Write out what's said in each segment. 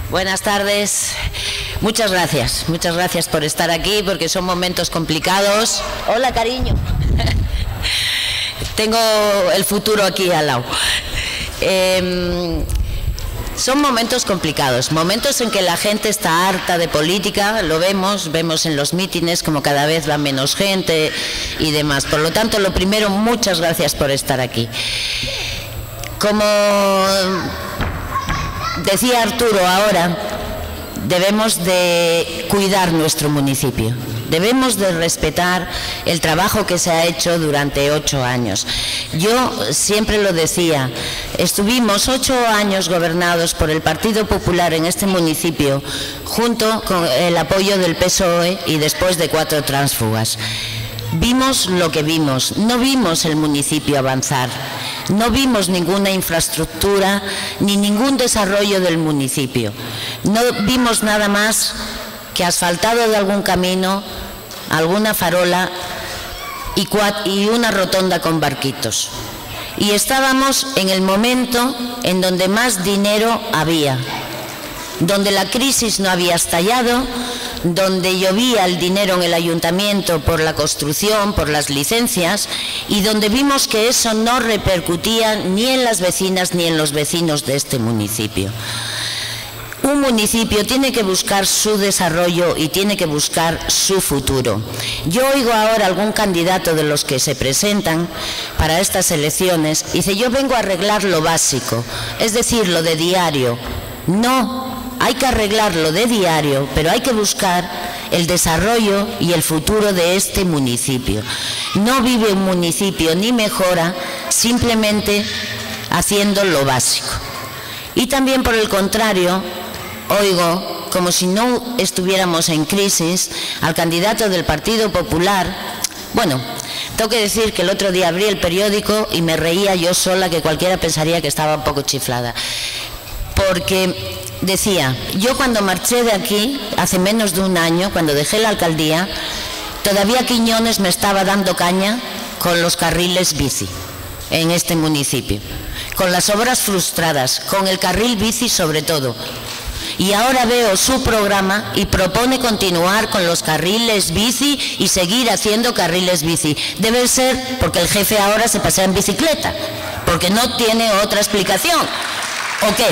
Buenas tardes. Muchas gracias por estar aquí, porque son momentos complicados. Hola, cariño. Tengo el futuro aquí al lado. Son momentos complicados, momentos en que la gente está harta de política, lo vemos en los mítines como cada vez va menos gente y demás. Por lo tanto, lo primero, muchas gracias por estar aquí. Como decía Arturo ahora, debemos de cuidar nuestro municipio. Debemos de respetar el trabajo que se ha hecho durante 8 años. Yo siempre lo decía, estuvimos 8 años gobernados por el Partido Popular en este municipio, junto con el apoyo del PSOE y después de 4 tránsfugas. Vimos lo que vimos, no vimos el municipio avanzar, no vimos ninguna infraestructura ni ningún desarrollo del municipio. No vimos nada más que asfaltado de algún camino, alguna farola y una rotonda con barquitos. Y estábamos en el momento en donde más dinero había, donde la crisis no había estallado, donde llovía el dinero en el ayuntamiento por la construcción, por las licencias, y donde vimos que eso no repercutía ni en las vecinas ni en los vecinos de este municipio. Un municipio tiene que buscar su desarrollo y tiene que buscar su futuro. Yo oigo ahora a algún candidato de los que se presentan para estas elecciones y dice: yo vengo a arreglar lo básico, es decir, lo de diario. No, hay que arreglar lo de diario, pero hay que buscar el desarrollo y el futuro de este municipio. No vive un municipio ni mejora simplemente haciendo lo básico. Y también, por el contrario, oigo, como si no estuviéramos en crisis, al candidato del Partido Popular. Bueno, tengo que decir que el otro día abrí el periódico y me reía yo sola, que cualquiera pensaría que estaba un poco chiflada. Porque decía, yo cuando marché de aquí, hace menos de un año, cuando dejé la alcaldía, todavía Quiñones me estaba dando caña con los carriles bici en este municipio, con las obras frustradas, con el carril bici sobre todo. Y ahora veo su programa y propone continuar con los carriles bici y seguir haciendo carriles bici. Debe ser porque el jefe ahora se pasea en bicicleta, porque no tiene otra explicación. ¿O qué?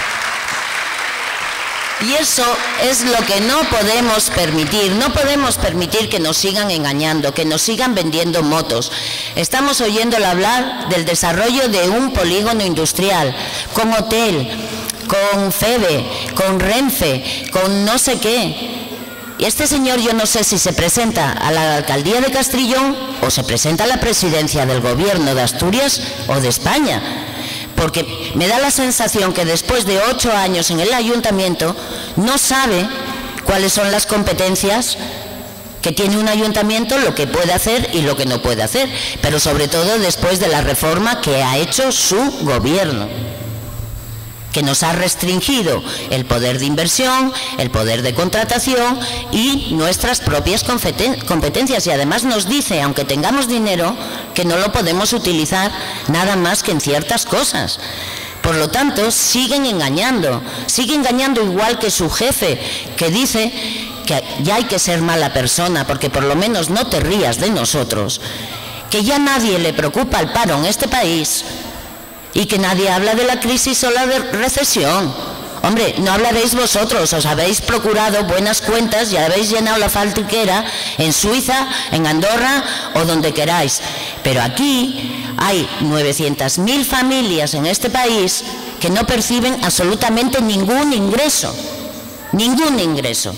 Y eso es lo que no podemos permitir. No podemos permitir que nos sigan engañando, que nos sigan vendiendo motos. Estamos oyéndole hablar del desarrollo de un polígono industrial, con hotel, con FEBE, con Renfe, con no sé qué. Y este señor, yo no sé si se presenta a la alcaldía de Castrillón o se presenta a la presidencia del gobierno de Asturias o de España. Porque me da la sensación que después de 8 años en el ayuntamiento no sabe cuáles son las competencias que tiene un ayuntamiento, lo que puede hacer y lo que no puede hacer, pero sobre todo después de la reforma que ha hecho su gobierno, que nos ha restringido el poder de inversión, el poder de contratación y nuestras propias competencias. Y además nos dice, aunque tengamos dinero, que no lo podemos utilizar nada más que en ciertas cosas. Por lo tanto, siguen engañando igual que su jefe, que dice que ya hay que ser mala persona, porque por lo menos no te rías de nosotros, que ya nadie le preocupa el paro en este país, y que nadie habla de la crisis o la recesión. Hombre, no hablaréis vosotros, os habéis procurado buenas cuentas y habéis llenado la faltriquera en Suiza, en Andorra o donde queráis. Pero aquí hay 900.000 familias en este país que no perciben absolutamente ningún ingreso. Ningún ingreso.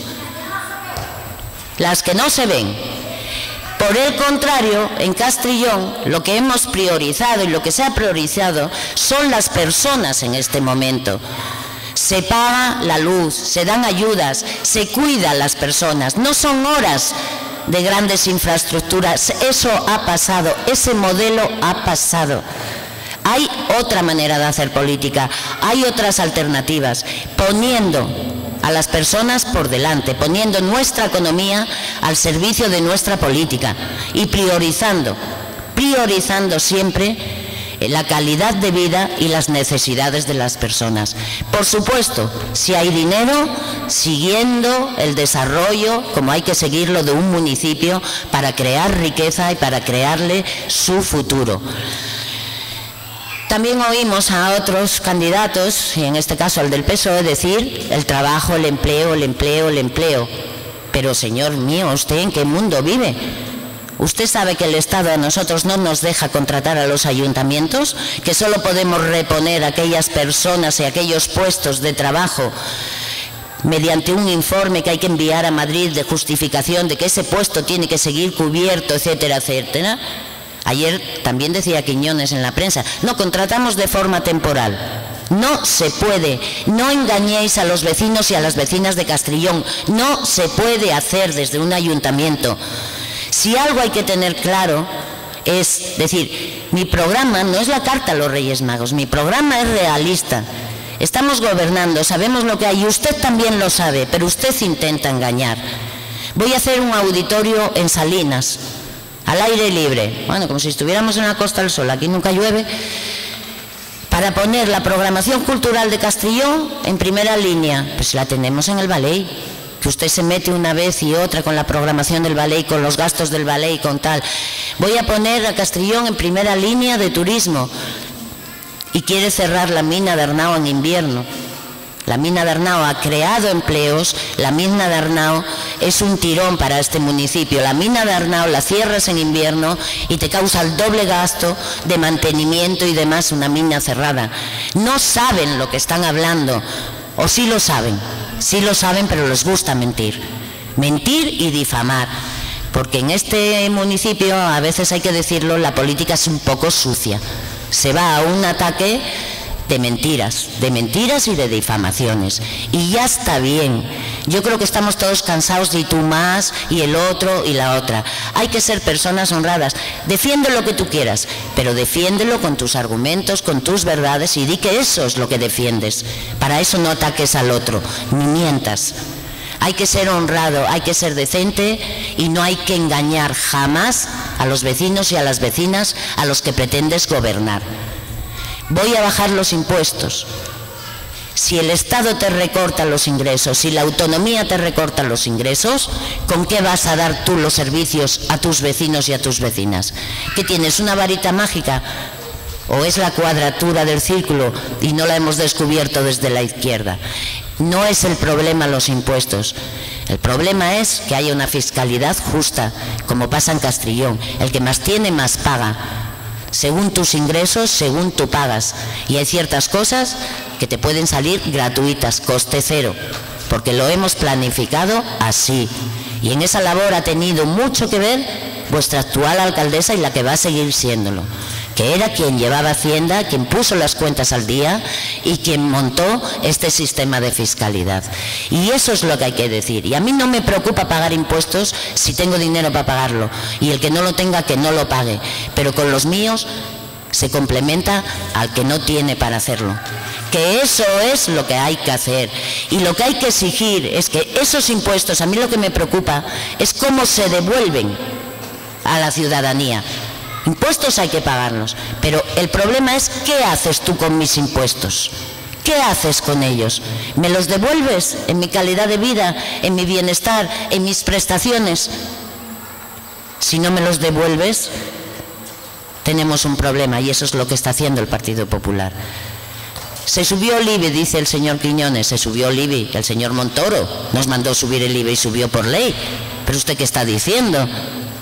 Las que no se ven. Por el contrario, en Castrillón lo que hemos priorizado y lo que se ha priorizado son las personas en este momento. Se paga la luz, se dan ayudas, se cuidan las personas, no son horas de grandes infraestructuras. Eso ha pasado, ese modelo ha pasado. Hay otra manera de hacer política, hay otras alternativas, poniendo a las personas por delante, poniendo nuestra economía al servicio de nuestra política y priorizando siempre la calidad de vida y las necesidades de las personas. Por supuesto, si hay dinero, siguiendo el desarrollo, como hay que seguirlo, de un municipio para crear riqueza y para crearle su futuro. También oímos a otros candidatos, y en este caso al del PSOE, decir el trabajo, el empleo, el empleo, el empleo. Pero, señor mío, ¿usted en qué mundo vive? ¿Usted sabe que el Estado a nosotros no nos deja contratar a los ayuntamientos? ¿Que solo podemos reponer a aquellas personas y aquellos puestos de trabajo mediante un informe que hay que enviar a Madrid de justificación de que ese puesto tiene que seguir cubierto, etcétera, etcétera? Ayer también decía Quiñones en la prensa, no, contratamos de forma temporal. No se puede, no engañéis a los vecinos y a las vecinas de Castrillón, no se puede hacer desde un ayuntamiento. Si algo hay que tener claro es decir, mi programa no es la carta a los Reyes Magos, mi programa es realista. Estamos gobernando, sabemos lo que hay y usted también lo sabe, pero usted intenta engañar. Voy a hacer un auditorio en Salinas, al aire libre, bueno, como si estuviéramos en la Costa del Sol, aquí nunca llueve, para poner la programación cultural de Castrillón en primera línea. Pues la tenemos en el ballet, que usted se mete una vez y otra con la programación del ballet, con los gastos del ballet y con tal. Voy a poner a Castrillón en primera línea de turismo y quiere cerrar la mina de Arnao en invierno. La mina de Arnao ha creado empleos, la mina de Arnao es un tirón para este municipio. La mina de Arnao la cierras en invierno y te causa el doble gasto de mantenimiento y demás, una mina cerrada. No saben lo que están hablando, o sí lo saben, pero les gusta mentir. Mentir y difamar, porque en este municipio, a veces hay que decirlo, la política es un poco sucia. Se va a un ataque de mentiras y de difamaciones. Y ya está bien. Yo creo que estamos todos cansados de tú más y el otro y la otra. Hay que ser personas honradas. Defiende lo que tú quieras, pero defiéndelo con tus argumentos, con tus verdades y di que eso es lo que defiendes. Para eso no ataques al otro, ni mientas. Hay que ser honrado, hay que ser decente y no hay que engañar jamás a los vecinos y a las vecinas a los que pretendes gobernar. Voy a bajar los impuestos. Si el Estado te recorta los ingresos, si la autonomía te recorta los ingresos, ¿con qué vas a dar tú los servicios a tus vecinos y a tus vecinas? ¿Qué tienes, una varita mágica? ¿O es la cuadratura del círculo y no la hemos descubierto desde la izquierda? No es el problema los impuestos. El problema es que haya una fiscalidad justa, como pasa en Castrillón. El que más tiene, más paga. Según tus ingresos, según tú pagas. Y hay ciertas cosas que te pueden salir gratuitas, coste cero, porque lo hemos planificado así. Y en esa labor ha tenido mucho que ver vuestra actual alcaldesa y la que va a seguir siéndolo, que era quien llevaba Hacienda, quien puso las cuentas al día y quien montó este sistema de fiscalidad. Y eso es lo que hay que decir. Y a mí no me preocupa pagar impuestos si tengo dinero para pagarlo. Y el que no lo tenga, que no lo pague. Pero con los míos se complementa al que no tiene para hacerlo. Que eso es lo que hay que hacer. Y lo que hay que exigir es que esos impuestos, a mí lo que me preocupa es cómo se devuelven a la ciudadanía. Impuestos hay que pagarlos, pero el problema es ¿qué haces tú con mis impuestos? ¿Qué haces con ellos? ¿Me los devuelves en mi calidad de vida, en mi bienestar, en mis prestaciones? Si no me los devuelves, tenemos un problema y eso es lo que está haciendo el Partido Popular. Se subió el IBI, dice el señor Quiñones, se subió el IBI, el señor Montoro nos mandó subir el IBI y subió por ley. ¿Pero usted qué está diciendo?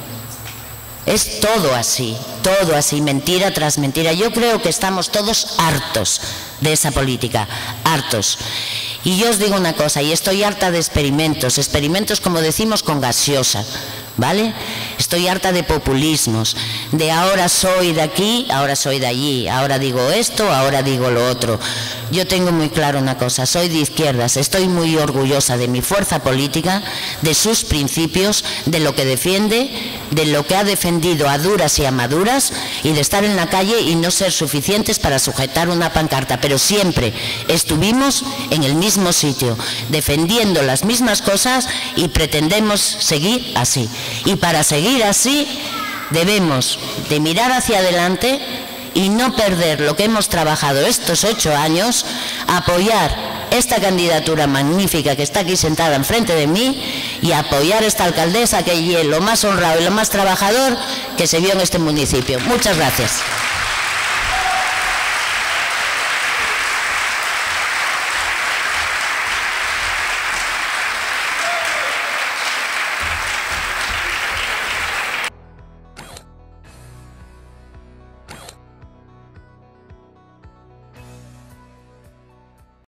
Es todo así, mentira tras mentira. Yo creo que estamos todos hartos de esa política, hartos. Y yo os digo una cosa, y estoy harta de experimentos como decimos con gaseosa, ¿vale? Estoy harta de populismos, de ahora soy de aquí, ahora soy de allí, ahora digo esto, ahora digo lo otro. Yo tengo muy claro una cosa, soy de izquierdas, estoy muy orgullosa de mi fuerza política, de sus principios, de lo que defiende, de lo que ha defendido a duras y a maduras, y de estar en la calle y no ser suficientes para sujetar una pancarta, pero siempre estuvimos en el mismo sitio, defendiendo las mismas cosas y pretendemos seguir así. Y para seguir así debemos de mirar hacia adelante y no perder lo que hemos trabajado estos 8 años, apoyar esta candidatura magnífica que está aquí sentada enfrente de mí y apoyar esta alcaldesa que es lo más honrado y lo más trabajador que se vio en este municipio. Muchas gracias.